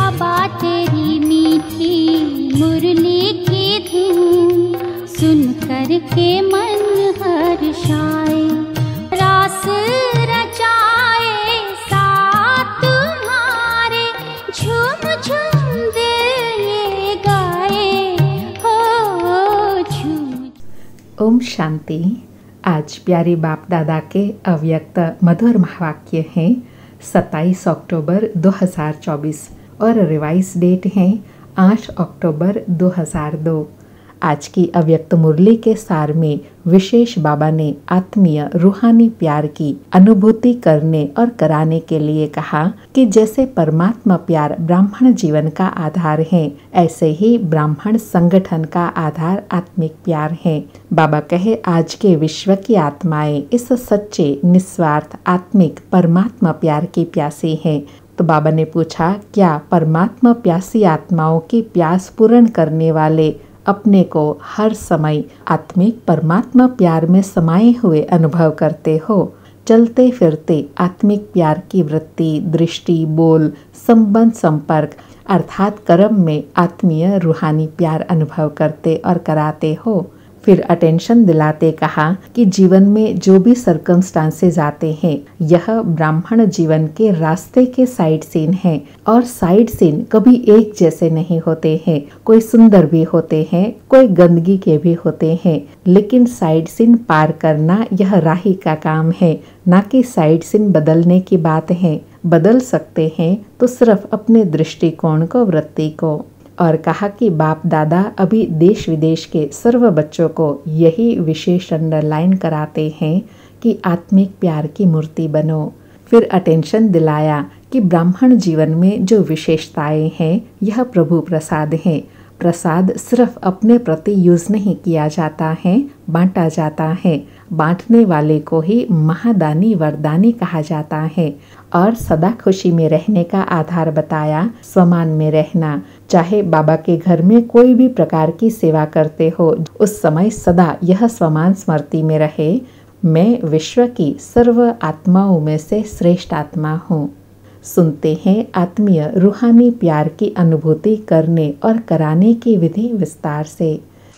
बाबा तेरी मीठी मुरली की धुन सुन कर के मन हर्षाए, रास रचाए साथ तुम्हारे, झूम झूम दिल ये गाए हो झूम। ओम शांति। आज प्यारे बाप दादा के अव्यक्त मधुर महावाक्य हैं 27 अक्टूबर 2024 और रिवाइज डेट है 8 अक्टूबर 2002। आज की अव्यक्त मुरली के सार में विशेष बाबा ने आत्मीय रूहानी प्यार की अनुभूति करने और कराने के लिए कहा कि जैसे परमात्मा प्यार ब्राह्मण जीवन का आधार है, ऐसे ही ब्राह्मण संगठन का आधार आत्मिक प्यार है। बाबा कहे आज के विश्व की आत्माएं इस सच्चे निस्वार्थ आत्मिक परमात्मा प्यार की प्यासी हैं। तो बाबा ने पूछा, क्या परमात्मा प्यासी आत्माओं की प्यास पूर्ण करने वाले अपने को हर समय आत्मिक परमात्मा प्यार में समाये हुए अनुभव करते हो? चलते फिरते आत्मिक प्यार की वृत्ति, दृष्टि, बोल, संबंध, संपर्क अर्थात कर्म में आत्मीय रूहानी प्यार अनुभव करते और कराते हो? फिर अटेंशन दिलाते कहा कि जीवन में जो भी सर्कमस्टांसेस आते हैं, यह ब्राह्मण जीवन के रास्ते के साइड सीन हैं और साइड सीन कभी एक जैसे नहीं होते हैं। कोई सुंदर भी होते हैं, कोई गंदगी के भी होते हैं, लेकिन साइड सीन पार करना यह राही का काम है, ना कि साइड सीन बदलने की बात है। बदल सकते हैं तो सिर्फ अपने दृष्टिकोण को, वृत्ति को। और कहा कि बाप दादा अभी देश विदेश के सर्व बच्चों को यही विशेष अंडरलाइन कराते हैं कि आत्मिक प्यार की मूर्ति बनो। फिर अटेंशन दिलाया कि ब्राह्मण जीवन में जो विशेषताएं हैं, यह प्रभु प्रसाद है। प्रसाद सिर्फ अपने प्रति यूज नहीं किया जाता है, बांटा जाता है। बांटने वाले को ही महादानी वरदानी कहा जाता है। और सदा खुशी में रहने का आधार बताया, स्वमान में रहना। चाहे बाबा के घर में कोई भी प्रकार की सेवा करते हो, उस समय सदा यह स्वमान स्मृति में रहे, मैं विश्व की सर्व आत्माओं में से श्रेष्ठ आत्मा हूँ। सुनते हैं आत्मीय रूहानी प्यार की अनुभूति करने और कराने की विधि विस्तार से।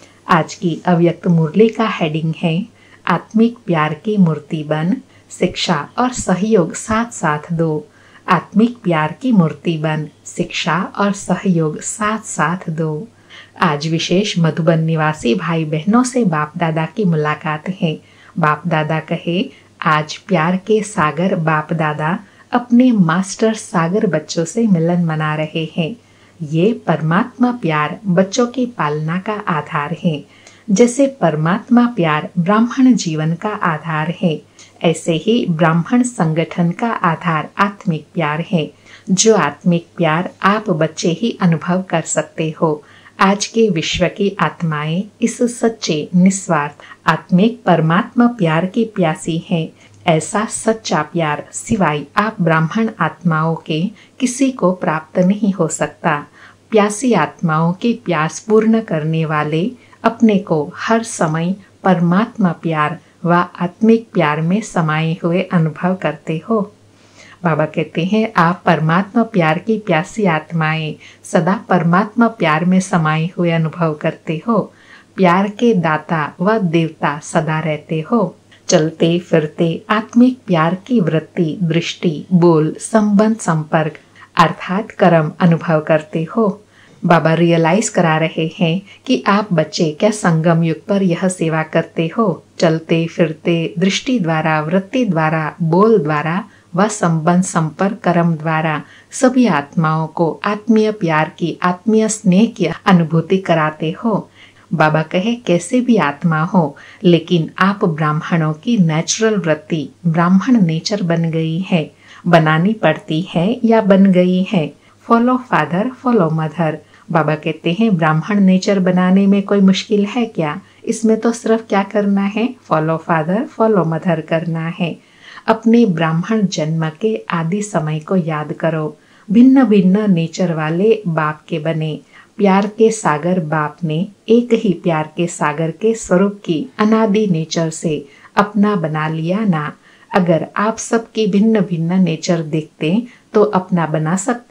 आज की अव्यक्त मुरली का हेडिंग है आत्मिक प्यार की मूर्ति बन, शिक्षा और सहयोग साथ साथ दो। आत्मिक प्यार की मूर्ति बन, शिक्षा और सहयोग साथ साथ दो। आज विशेष मधुबन निवासी भाई बहनों से बाप दादा की मुलाकात है। बाप दादा कहे, आज प्यार के सागर बाप दादा अपने मास्टर सागर बच्चों से मिलन मना रहे हैं। ये परमात्मा प्यार बच्चों की पालना का आधार है। जैसे परमात्मा प्यार ब्राह्मण जीवन का आधार है, ऐसे ही ब्राह्मण संगठन का आधार आत्मिक प्यार है। जो आत्मिक प्यार आप बच्चे ही अनुभव कर सकते हो। आज के विश्व की आत्माएं इस सच्चे निस्वार्थ आत्मिक परमात्मा प्यार की प्यासी हैं। ऐसा सच्चा प्यार सिवाय आप ब्राह्मण आत्माओं के किसी को प्राप्त नहीं हो सकता। प्यासी आत्माओं की प्यास पूर्ण करने वाले अपने को हर समय परमात्मा प्यार व आत्मिक प्यार में समाये हुए अनुभव करते हो। बाबा कहते हैं, आप परमात्मा प्यार की प्यासी आत्माएं सदा परमात्मा प्यार में समाये हुए अनुभव करते हो। प्यार के दाता व देवता सदा रहते हो। चलते फिरते आत्मिक प्यार की वृत्ति, दृष्टि, बोल, संबंध, संपर्क अर्थात कर्म अनुभव करते हो। बाबा रियलाइज करा रहे हैं कि आप बच्चे क्या संगम युग पर यह सेवा करते हो। चलते फिरते दृष्टि द्वारा, वृत्ति द्वारा, बोल द्वारा व संबंध, संपर्क, कर्म द्वारा सभी आत्माओं को आत्मीय प्यार की, आत्मीय स्नेह की अनुभूति कराते हो। बाबा कहे, कैसे भी आत्मा हो, लेकिन आप ब्राह्मणों की नेचुरल वृत्ति ब्राह्मण नेचर बन गई है, बनानी पड़ती है या बन गई है। Follow father, follow mother. बाबा कहते हैं, ब्राह्मण नेचर बनाने में कोई मुश्किल है क्या? इसमें तो सिर्फ क्या करना है, फॉलो फादर, फॉलो मदर करना है। अपने ब्राह्मण जन्म के आदि समय को याद करो। भिन्न भिन्न नेचर वाले बाप के बने। प्यार के सागर बाप ने एक ही प्यार के सागर के स्वरूप की अनादि नेचर से अपना बना लिया ना। अगर आप सबकी भिन्न भिन्न नेचर देखते तो अपना बना सकते।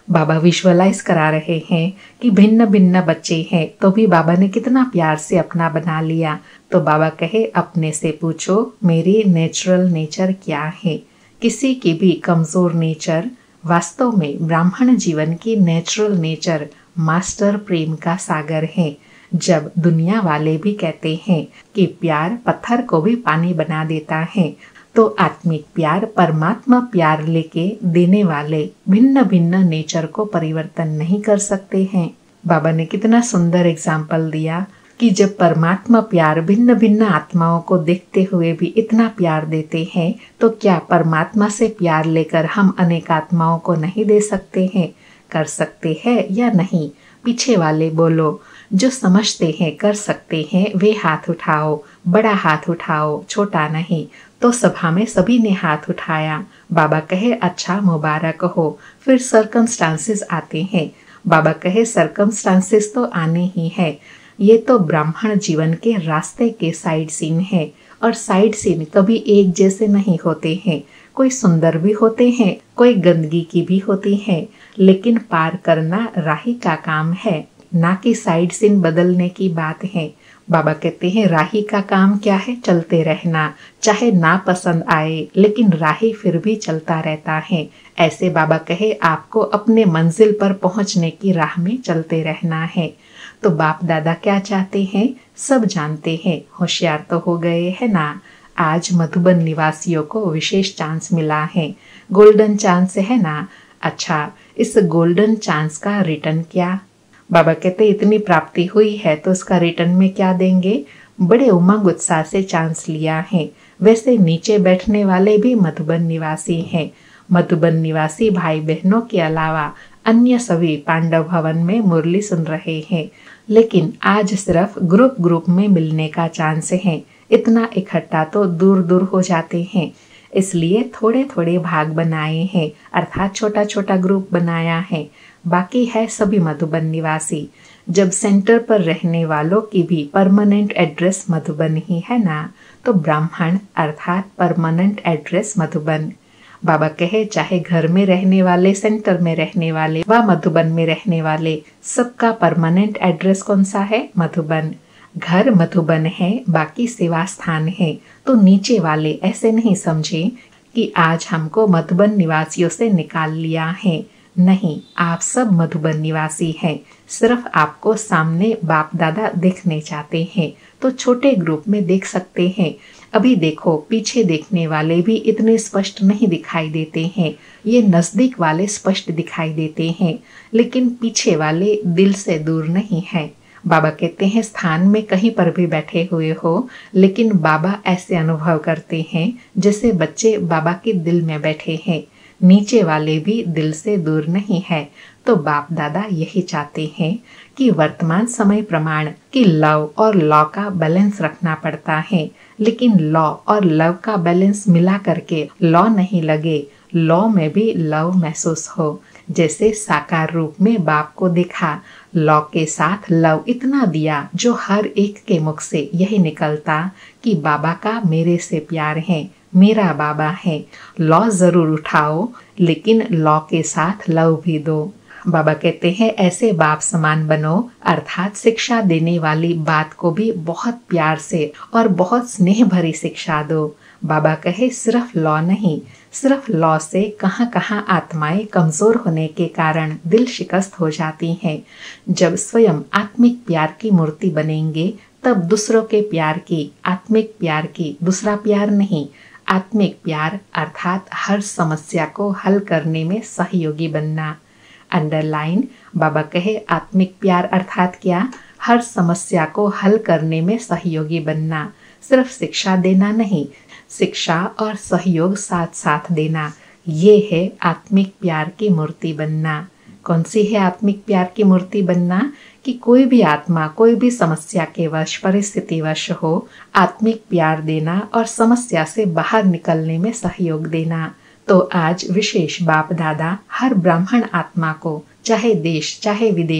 बाबा विजुअलाइज करा रहे हैं कि भिन्न भिन्न बच्चे हैं तो भी बाबा ने कितना प्यार से अपना बना लिया। तो बाबा कहे अपने से पूछो मेरी नेचुरल नेचर क्या है। किसी की भी कमजोर नेचर, वास्तव में ब्राह्मण जीवन की नेचुरल नेचर मास्टर प्रेम का सागर है। जब दुनिया वाले भी कहते हैं कि प्यार पत्थर को भी पानी बना देता है, तो आत्मिक प्यार परमात्मा प्यार लेके देने वाले भिन्न भिन्न नेचर को परिवर्तन नहीं कर सकते हैं। बाबा ने कितना सुंदर एग्जाम्पल दिया कि जब परमात्मा प्यार भिन्न भिन्न आत्माओं को देखते हुए भी इतना प्यार देते हैं, तो क्या परमात्मा से प्यार लेकर हम अनेक आत्माओं को नहीं दे सकते हैं? कर सकते हैं या नहीं? पीछे वाले बोलो। जो समझते हैं कर सकते हैं वे हाथ उठाओ, बड़ा हाथ उठाओ, छोटा नहीं। तो सभा में सभी ने हाथ उठाया। बाबा कहे अच्छा मुबारक हो। फिर सर्कमस्टांसेस आते हैं। बाबा कहे सर्कमस्टांसेस तो आने ही है, ये तो ब्राह्मण जीवन के रास्ते के साइड सीन है। और साइड सीन कभी एक जैसे नहीं होते हैं, कोई सुंदर भी होते हैं, कोई गंदगी की भी होती है, लेकिन पार करना राही का काम है, ना कि साइड सीन बदलने की बात है। बाबा कहते हैं राही का काम क्या है? चलते रहना, चाहे ना पसंद आए लेकिन राही फिर भी चलता रहता है। ऐसे बाबा कहे आपको अपने मंजिल पर पहुंचने की राह में चलते रहना है। तो बाप दादा क्या चाहते हैं सब जानते हैं, होशियार तो हो गए है ना। आज मधुबन निवासियों को विशेष चांस मिला है, गोल्डन चांस है ना। अच्छा, इस गोल्डन चांस का रिटर्न क्या? बाबा कहते इतनी प्राप्ति हुई है तो उसका रिटर्न में क्या देंगे? बड़े उमंग उत्साह से चांस लिया है। वैसे नीचे बैठने वाले भी मधुबन निवासी हैं। मधुबन निवासी भाई बहनों के अलावा अन्य सभी पांडव भवन में मुरली सुन रहे हैं, लेकिन आज सिर्फ ग्रुप में मिलने का चांस है। इतना इकट्ठा तो दूर दूर हो जाते हैं, इसलिए थोड़े थोड़े भाग बनाए हैं, अर्थात छोटा छोटा ग्रुप बनाया है। बाकी है सभी मधुबन निवासी। जब सेंटर पर रहने वालों की भी परमानेंट एड्रेस मधुबन ही है ना, तो ब्राह्मण अर्थात परमानेंट एड्रेस मधुबन। बाबा कहे चाहे घर में रहने वाले, सेंटर में रहने वाले व मधुबन में रहने वाले, सबका परमानेंट एड्रेस कौन सा है? मधुबन। घर मधुबन है, बाकी सेवा स्थान है। तो नीचे वाले ऐसे नहीं समझे कि आज हमको मधुबन निवासियों से निकाल लिया है। नहीं, आप सब मधुबन निवासी हैं, सिर्फ आपको सामने बाप दादा देखने चाहते हैं तो छोटे ग्रुप में देख सकते हैं। अभी देखो पीछे देखने वाले भी इतने स्पष्ट नहीं दिखाई देते हैं, ये नजदीक वाले स्पष्ट दिखाई देते हैं, लेकिन पीछे वाले दिल से दूर नहीं है। बाबा कहते हैं स्थान में कहीं पर भी बैठे हुए हो, लेकिन बाबा ऐसे अनुभव करते हैं जैसे बच्चे बाबा के दिल में बैठे हैं। नीचे वाले भी दिल से दूर नहीं है। तो बाप दादा यही चाहते हैं कि वर्तमान समय प्रमाण कि लव और लॉ का बैलेंस रखना पड़ता है, लेकिन लॉ और लव का बैलेंस मिला करके लॉ नहीं लगे, लॉ में भी लव महसूस हो। जैसे साकार रूप में बाप को देखा, लॉ के साथ लव इतना दिया जो हर एक के मुख से यही निकलता कि बाबा का मेरे से प्यार है, मेरा बाबा है। लॉ जरूर उठाओ, लेकिन लॉ के साथ लव भी दो। बाबा कहते हैं ऐसे बाप समान बनो, अर्थात शिक्षा देने वाली बात को भी बहुत प्यार से और बहुत स्नेह भरी शिक्षा दो। बाबा कहे सिर्फ लॉ नहीं, सिर्फ लॉ से कहाँ कहाँ आत्माएं कमजोर होने के कारण दिल शिकस्त हो जाती हैं। जब स्वयं आत्मिक प्यार की मूर्ति बनेंगे, तब दूसरों के प्यार की, आत्मिक प्यार की, दूसरा प्यार नहीं, आत्मिक प्यार अर्थात हर समस्या को हल करने में सहयोगी बनना। अंडरलाइन, बाबा कहे आत्मिक प्यार अर्थात क्या? हर समस्या को हल करने में सहयोगी बनना। सिर्फ शिक्षा देना नहीं, शिक्षा और सहयोग साथ साथ देना, ये है आत्मिक प्यार की मूर्ति बनना। कौन सी है आत्मिक प्यार की मूर्ति बनना? कि कोई भी आत्मा कोई भी समस्या के वश, परिस्थिति वश हो, आत्मिक प्यार देना और समस्या से बाहर निकलने में सहयोग देना। तो आज विशेष बाप दादा हर ब्राह्मण आत्मा को, चाहे देश चाहे विदेश,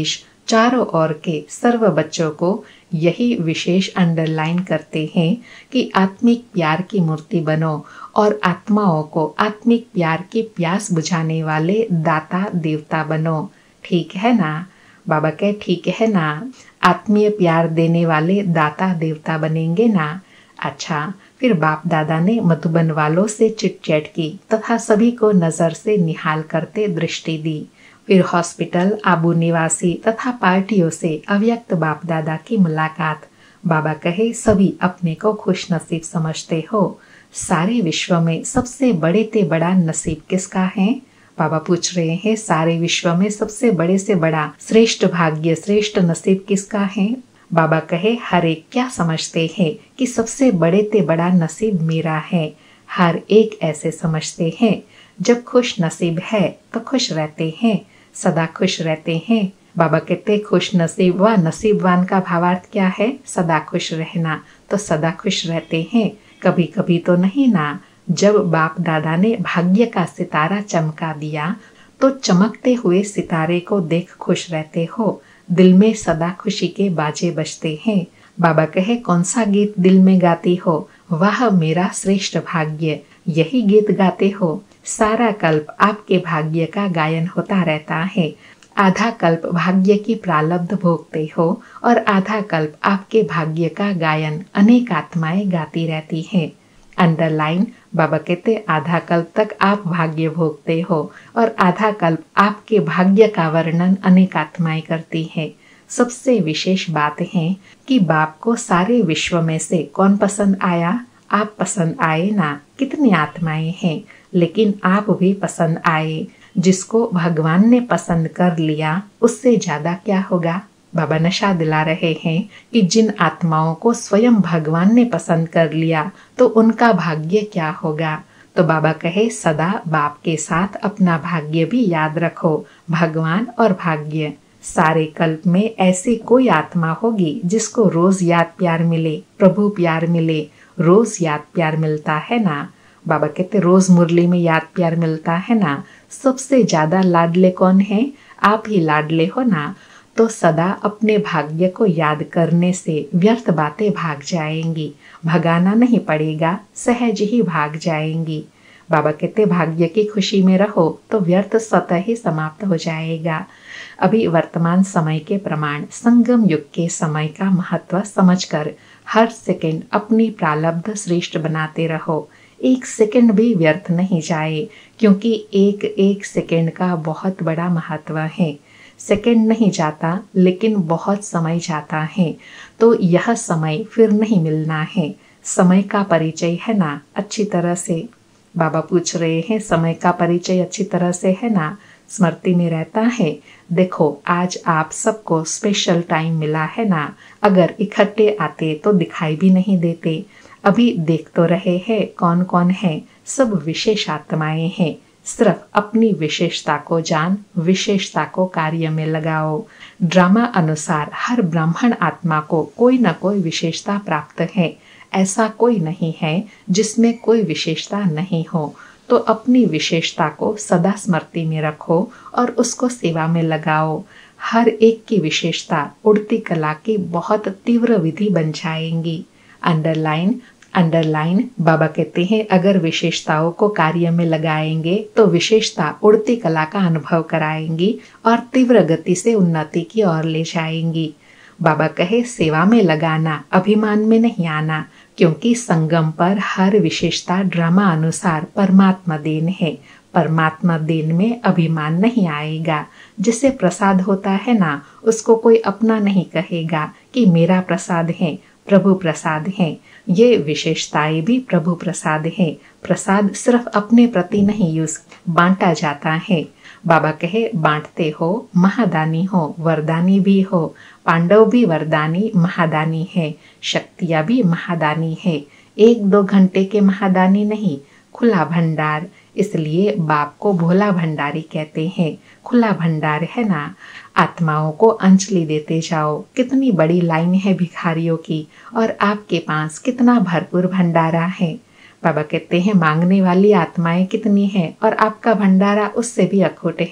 चारों ओर के सर्व बच्चों को यही विशेष अंडरलाइन करते हैं कि आत्मिक प्यार की मूर्ति बनो और आत्माओं को आत्मिक प्यार की प्यास बुझाने वाले दाता देवता बनो। ठीक है ना? बाबा कहे ठीक है ना, आत्मीय प्यार देने वाले दाता देवता बनेंगे ना। अच्छा, फिर बाप दादा ने मधुबन वालों से चिटचैट की तथा सभी को नजर से निहाल करते दृष्टि दी। फिर हॉस्पिटल, आबू निवासी तथा पार्टियों से अव्यक्त बाप दादा की मुलाकात। बाबा कहे सभी अपने को खुश नसीब समझते हो। सारे विश्व में सबसे बड़े ते बड़ा नसीब किसका है? बाबा पूछ रहे हैं सारे विश्व में सबसे बड़े से बड़ा श्रेष्ठ भाग्य, श्रेष्ठ नसीब किसका है? बाबा कहे हर एक क्या समझते हैं कि सबसे बड़े ते बड़ा नसीब मेरा है। हर एक ऐसे समझते हैं। जब खुश नसीब है तो खुश रहते हैं, सदा खुश रहते हैं। बाबा कहते खुश नसीब व नसीबवान का भावार्थ क्या है? सदा खुश रहना। तो सदा खुश रहते हैं, कभी कभी तो नहीं ना। जब बाप दादा ने भाग्य का सितारा चमका दिया तो चमकते हुए सितारे को देख खुश रहते हो। दिल में सदा खुशी के बाजे बजते हैं। बाबा कहे कौन सा गीत दिल में गाती हो? वाह मेरा श्रेष्ठ भाग्य, यही गीत गाते हो। सारा कल्प आपके भाग्य का गायन होता रहता है। आधा कल्प भाग्य की प्रारब्ध भोगते हो और आधा कल्प आपके भाग्य का गायन अनेक आत्माएं गाती रहती हैं। अंडरलाइन, बाबा कहते आधा कल्प तक आप भाग्य भोगते हो और आधा कल्प आपके भाग्य का वर्णन अनेक आत्माएं करती हैं। सबसे विशेष बात है कि बाप को सारे विश्व में से कौन पसंद आया? आप पसंद आए ना। कितनी आत्माएं हैं लेकिन आप भी पसंद आए। जिसको भगवान ने पसंद कर लिया उससे ज्यादा क्या होगा? बाबा नशा दिला रहे हैं कि जिन आत्माओं को स्वयं भगवान ने पसंद कर लिया तो उनका भाग्य क्या होगा। तो बाबा कहे सदा बाप के साथ अपना भाग्य भी याद रखो। भगवान और भाग्य, सारे कल्प में ऐसी कोई आत्मा होगी जिसको रोज याद प्यार मिले, प्रभु प्यार मिले। रोज याद प्यार मिलता है ना। बाबा कहते रोज मुरली में याद प्यार मिलता है ना। सबसे ज्यादा लाडले कौन है? आप ही लाडले हो ना। तो सदा अपने भाग्य को याद करने से व्यर्थ बातें भाग जाएंगी। भगाना नहीं पड़ेगा, सहज ही भाग जाएंगी। बाबा कहते भाग्य की खुशी में रहो तो व्यर्थ स्वतः ही समाप्त हो जाएगा। अभी वर्तमान समय के प्रमाण संगम युग के समय का महत्व समझकर हर सेकंड अपनी प्रारब्ध श्रेष्ठ बनाते रहो। एक सेकंड भी व्यर्थ नहीं जाए, क्योंकि एक एक सेकंड का बहुत बड़ा महत्व है। सेकंड नहीं जाता लेकिन बहुत समय जाता है, तो यह समय फिर नहीं मिलना है। समय का परिचय है ना अच्छी तरह से। बाबा पूछ रहे हैं समय का परिचय अच्छी तरह से है ना, स्मृति में रहता है। देखो आज आप सबको स्पेशल टाइम मिला है ना। अगर इकट्ठे आते तो दिखाई भी नहीं देते। अभी देख तो रहे हैं कौन कौन है। सब विशेष आत्माएं हैं। सिर्फ अपनी विशेषता को जान, विशेषता को कार्य में लगाओ। ड्रामा अनुसार हर ब्राह्मण आत्मा को कोई न कोई विशेषता प्राप्त है। ऐसा कोई नहीं है जिसमें कोई विशेषता नहीं हो। तो अपनी विशेषता को सदा स्मृति में रखो और उसको सेवा में लगाओ। हर एक की विशेषता उड़ती कला की बहुत तीव्र विधि बन जाएंगी। अंडरलाइन, अंडरलाइन, बाबा कहते हैं अगर विशेषताओं को कार्य में लगाएंगे तो विशेषता उड़ती कला का अनुभव कराएंगी और तीव्र गति से उन्नति की ओर ले जाएंगी। बाबा कहे सेवा में लगाना, अभिमान में नहीं आना, क्योंकि संगम पर हर विशेषता ड्रामा अनुसार परमात्मा देन है। परमात्मा देन में अभिमान नहीं आएगा। जिसे प्रसाद होता है ना उसको कोई अपना नहीं कहेगा कि मेरा प्रसाद है, प्रभु प्रसाद है। ये विशेषताएं भी प्रभु प्रसाद है। प्रसाद सिर्फ अपने प्रति नहीं यूज बांटा जाता है। बाबा कहे बांटते हो, महादानी हो, वरदानी भी हो। पांडव भी वरदानी महादानी है, शक्तियां भी महादानी है। 1-2 घंटे के महादानी नहीं, खुला भंडार। इसलिए बाप को भोला भंडारी कहते हैं। खुला भंडार है ना। आत्माओं को अंजलि देते जाओ। कितनी बड़ी लाइन है भिखारियों की और आपके पास कितना भरपूर भंडारा है। बाबा कहते हैं मांगने वाली आत्माएं कितनी हैं और आपका भंडारा उससे भी अखूट है।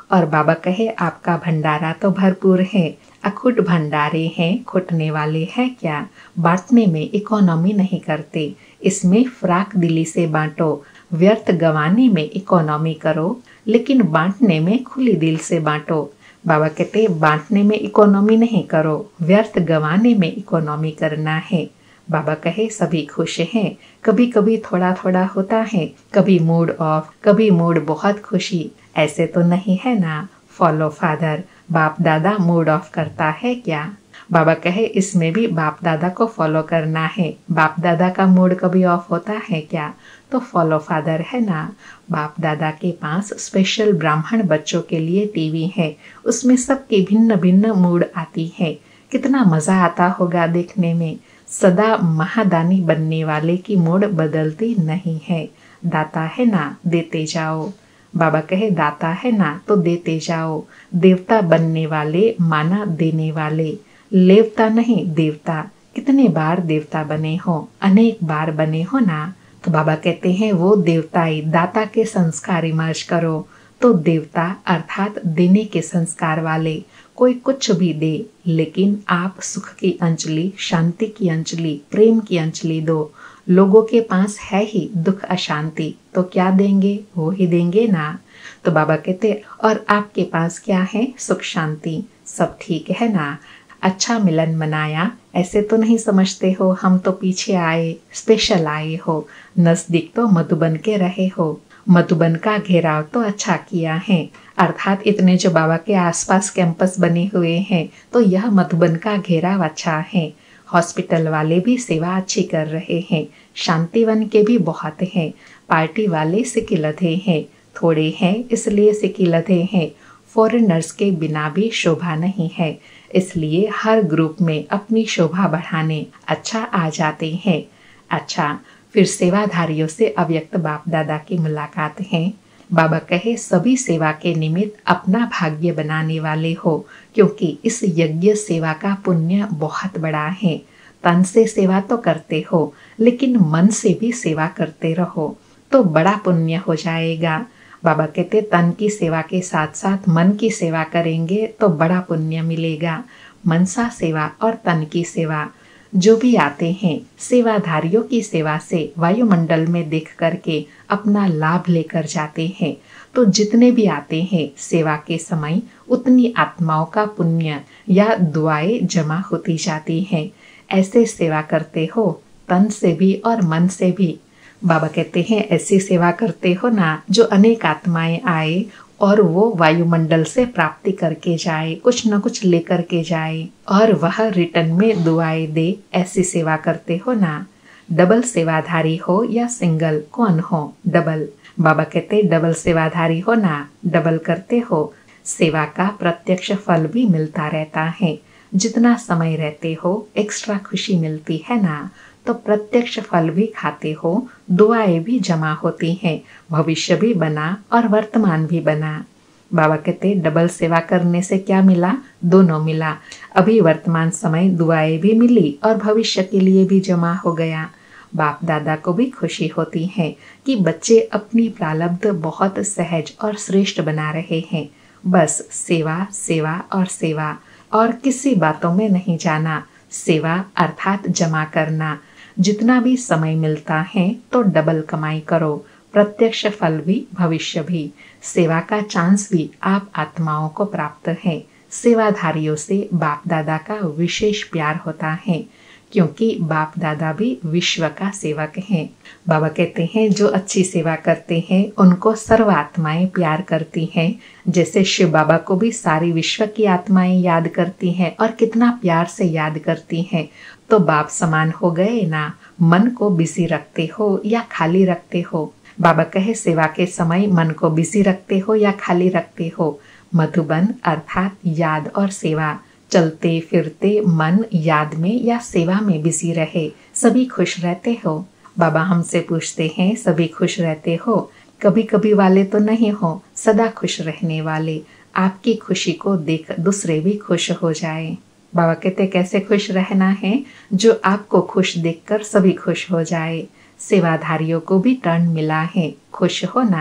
और बाबा कहे आपका भंडारा तो भरपूर है, अखुट भंडारे हैं, खुटने वाले हैं क्या। बांटने में इकोनॉमी नहीं करते, इसमें फ्राक दिली से बांटो। व्यर्थ गंवाने में इकोनॉमी करो, लेकिन बांटने में खुली दिल से बांटो। बाबा कहते बांटने में इकोनॉमी नहीं करो, व्यर्थ गंवाने में इकोनॉमी करना है। बाबा कहे सभी खुश हैं, कभी कभी थोड़ा थोड़ा होता है, कभी मूड ऑफ, कभी मूड बहुत खुशी, ऐसे तो नहीं है ना। फॉलो फादर, बाप दादा मूड ऑफ करता है क्या। बाबा कहे इसमें भी बाप दादा को फॉलो करना है। बाप दादा का मूड कभी ऑफ होता है क्या, तो फॉलो फादर है ना। बाप दादा के पास स्पेशल ब्राह्मण बच्चों के लिए टीवी है, उसमें सबके भिन्न भिन्न मूड आती है। कितना मजा आता होगा देखने में। सदा महादानी बनने वाले की मूड बदलती नहीं है। दाता है ना, देते जाओ। बाबा कहे दाता है ना तो देते जाओ। देवता बनने वाले माना देने वाले, लेवता नहीं देवता। कितने बार देवता बने हो, अनेक बार बने हो ना। तो बाबा कहते हैं वो देवताई दाता के संस्कार इमर्ज करो। तो देवता अर्थात देने के संस्कार वाले, कोई कुछ भी दे, लेकिन आप सुख की अंजलि, शांति की अंजलि, प्रेम की अंजलि दो। लोगों के पास है ही दुख अशांति, तो क्या देंगे, वो ही देंगे ना। तो बाबा कहते और आपके पास क्या है, सुख शांति, सब ठीक है ना। अच्छा मिलन मनाया, ऐसे तो नहीं समझते हो हम तो पीछे आए, स्पेशल आए हो। नजदीक तो मधुबन के रहे हो, मधुबन का घेराव तो अच्छा किया है। अर्थात इतने जो बाबा के आसपास कैंपस बने हुए हैं, तो यह मधुबन का घेराव अच्छा है। हॉस्पिटल वाले भी सेवा अच्छी कर रहे हैं, शांतिवन के भी बहुत हैं। पार्टी वाले सिकिलधे हैं, थोड़े हैं इसलिए सिकिलधे हैं। फॉरेनर्स के बिना भी शोभा नहीं है, इसलिए हर ग्रुप में अपनी शोभा बढ़ाने अच्छा आ जाते हैं। अच्छा, फिर सेवाधारियों से अव्यक्त बाप दादा की मुलाकात है। बाबा कहे सभी सेवा के निमित्त अपना भाग्य बनाने वाले हो, क्योंकि इस यज्ञ सेवा का पुण्य बहुत बड़ा है। तन से सेवा तो करते हो, लेकिन मन से भी सेवा करते रहो तो बड़ा पुण्य हो जाएगा। बाबा कहते तन की सेवा के साथ साथ मन की सेवा करेंगे तो बड़ा पुण्य मिलेगा। मनसा सेवा और तन की सेवा, जो भी आते हैं सेवाधारियों की सेवा से वायुमंडल में देख करके अपना लाभ लेकर जाते हैं। तो जितने भी आते हैं सेवा के समय उतनी आत्माओं का पुण्य या दुआएं जमा होती जाती हैं। ऐसे सेवा करते हो तन से भी और मन से भी। बाबा कहते हैं ऐसी सेवा करते हो ना जो अनेक आत्माएं आए और वो वायुमंडल से प्राप्ति करके जाए, कुछ न कुछ लेकर के जाए और वह रिटर्न में दुआएं दे। ऐसी सेवा करते हो ना। डबल सेवाधारी हो या सिंगल, कौन हो डबल। बाबा कहते डबल सेवाधारी हो ना, डबल करते हो, सेवा का प्रत्यक्ष फल भी मिलता रहता है। जितना समय रहते हो एक्स्ट्रा खुशी मिलती है ना, तो प्रत्यक्ष फल भी खाते हो, दुआएं भी जमा होती हैं, भविष्य भी बना और वर्तमान भी बना। बाबा कहते डबल सेवा करने से क्या मिला, दोनों मिला। अभी वर्तमान समय दुआएं भी मिली और भविष्य के लिए भी जमा हो गया। बाप दादा को भी खुशी होती है कि बच्चे अपनी प्रारब्ध बहुत सहज और श्रेष्ठ बना रहे हैं। बस सेवा सेवा और सेवा, और किसी बातों में नहीं जाना। सेवा अर्थात जमा करना। जितना भी समय मिलता है तो डबल कमाई करो, प्रत्यक्ष फल भी भविष्य भी। सेवा का चांस भी आप आत्माओं को प्राप्त है। सेवाधारियों से बाप दादा का विशेष प्यार होता है, क्योंकि बाप दादा भी विश्व का सेवक हैं। बाबा कहते हैं जो अच्छी सेवा करते हैं उनको सर्व आत्माएं प्यार करती हैं। जैसे शिव बाबा को भी सारी विश्व की आत्माएं याद करती हैं और कितना प्यार से याद करती हैं। तो बाप समान हो गए ना। मन को बिजी रखते हो या खाली रखते हो। बाबा कहे सेवा के समय मन को बिजी रखते हो या खाली रखते हो। मधुबन अर्थात याद और सेवा। चलते फिरते मन याद में या सेवा में बिजी रहे, सभी खुश रहते हो। बाबा हमसे पूछते हैं सभी खुश रहते हो, कभी कभी वाले तो नहीं हो, सदा खुश रहने वाले। आपकी खुशी को देख दूसरे भी खुश हो जाए। बाबा कहते कैसे खुश रहना है, जो आपको खुश देखकर सभी खुश हो जाए। सेवाधारियों को भी टर्न मिला है, खुश हो ना।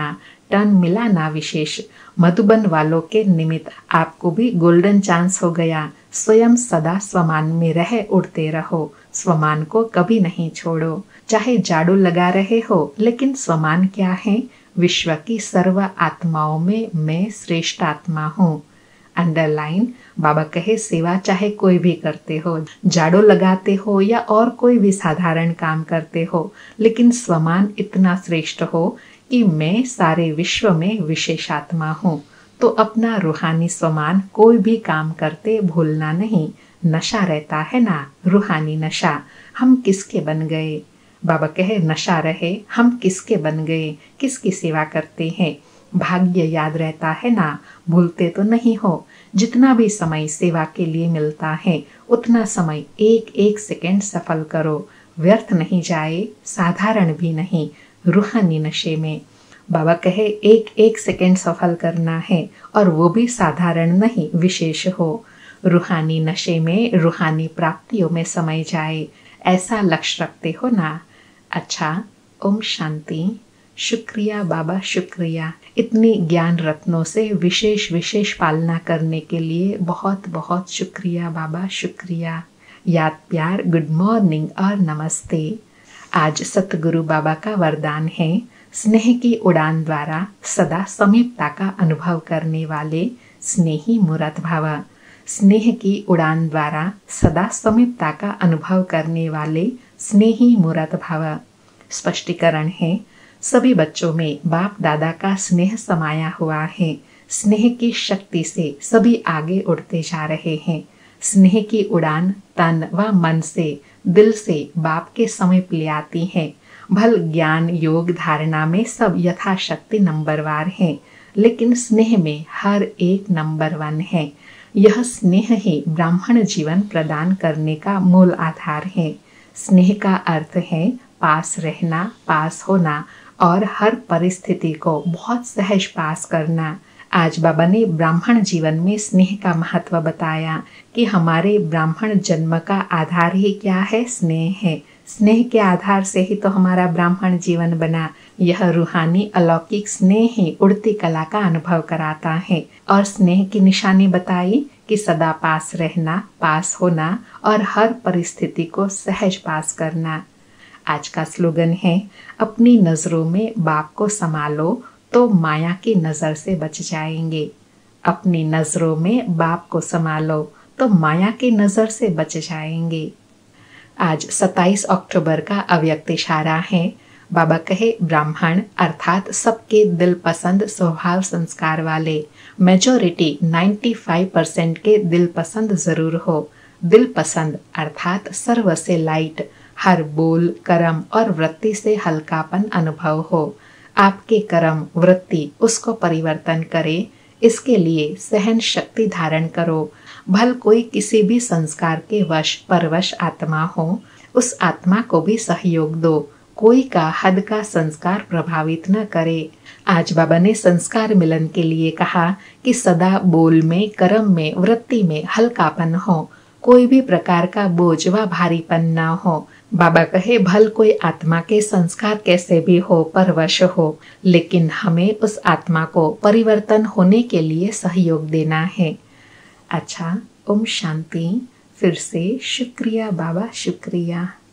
टर्न मिला ना विशेष, मधुबन वालों के निमित्त आपको भी गोल्डन चांस हो गया। स्वयं सदा स्वमान में रह उड़ते रहो, स्वमान को कभी नहीं छोड़ो। चाहे जाड़ू लगा रहे हो, लेकिन स्वमान क्या है? विश्व की सर्व आत्माओं में मैं श्रेष्ठ आत्मा हूँ। अंडरलाइन, बाबा कहे सेवा चाहे कोई भी करते हो, झाड़ू लगाते हो या और कोई भी साधारण काम करते हो, लेकिन स्वमान इतना श्रेष्ठ हो कि मैं सारे विश्व में विशेष आत्मा हूँ। तो अपना रूहानी स्वमान कोई भी काम करते भूलना नहीं। नशा रहता है ना, रूहानी नशा। हम किसके बन गए? बाबा कहे नशा रहे, हम किसके बन गए, किसकी सेवा करते हैं? भाग्य याद रहता है ना, भूलते तो नहीं हो। जितना भी समय सेवा के लिए मिलता है, उतना समय एक एक सेकंड सफल करो, व्यर्थ नहीं जाए, साधारण भी नहीं, रूहानी नशे में। बाबा कहे एक एक सेकंड सफल करना है, और वो भी साधारण नहीं, विशेष हो। रूहानी नशे में, रूहानी प्राप्तियों में समय जाए, ऐसा लक्ष्य रखते हो ना। अच्छा, ओम शांति। शुक्रिया बाबा, शुक्रिया। इतनी ज्ञान रत्नों से विशेष विशेष पालना करने के लिए बहुत बहुत शुक्रिया बाबा, शुक्रिया। याद प्यार, गुड मॉर्निंग और नमस्ते। आज सतगुरु बाबा का वरदान है, स्नेह की उड़ान द्वारा सदा समीपता का अनुभव करने वाले स्नेही मूर्त भव। स्नेह की उड़ान द्वारा सदा समीपता का अनुभव करने वाले स्नेही मूर्त भव। स्पष्टीकरण है, सभी बच्चों में बाप दादा का स्नेह समाया हुआ है। स्नेह की शक्ति से सभी आगे उड़ते जा रहे हैं। स्नेह की उड़ान तन व मन से, दिल से बाप के समीप ले आती है। भल ज्ञान योग धारणा में सब यथाशक्ति नंबरवार हैं, लेकिन स्नेह में हर एक नंबर 1 है। यह स्नेह ही ब्राह्मण जीवन प्रदान करने का मूल आधार है। स्नेह का अर्थ है पास रहना, पास होना और हर परिस्थिति को बहुत सहज पास करना। आज बाबा ने ब्राह्मण जीवन में स्नेह का महत्व बताया कि हमारे ब्राह्मण जन्म का आधार ही क्या है? स्नेह है। स्नेह के आधार से ही तो हमारा ब्राह्मण जीवन बना। यह रूहानी अलौकिक स्नेह ही उड़ती कला का अनुभव कराता है। और स्नेह की निशानी बताई कि सदा पास रहना, पास होना और हर परिस्थिति को सहज पास करना। आज का स्लोगन है, अपनी नजरों में बाप को संभालो तो माया की नजर से बच जाएंगे। अपनी नजरों में बाप को संभालो तो माया की नजर से बच जाएंगे। आज 27 अक्टूबर का अव्यक्त इशारा है। बाबा कहे ब्राह्मण अर्थात सबके दिल पसंद स्वभाव संस्कार वाले, मेजोरिटी 95% के दिल पसंद जरूर हो। दिल पसंद अर्थात सर्व से लाइट, हर बोल, कर्म और वृत्ति से हल्कापन अनुभव हो। आपके कर्म वृत्ति उसको परिवर्तन करे, इसके लिए सहन शक्ति धारण करो। भल कोई किसी भी संस्कार के वश परवश आत्मा हो, उस आत्मा को भी सहयोग दो। कोई का हद का संस्कार प्रभावित न करे। आज बाबा ने संस्कार मिलन के लिए कहा कि सदा बोल में, कर्म में, वृत्ति में हल्कापन हो, कोई भी प्रकार का बोझ व भारीपन न हो। बाबा कहे भल कोई आत्मा के संस्कार कैसे भी हो, परवश हो, लेकिन हमें उस आत्मा को परिवर्तन होने के लिए सहयोग देना है। अच्छा, ओम शांति। फिर से शुक्रिया बाबा, शुक्रिया।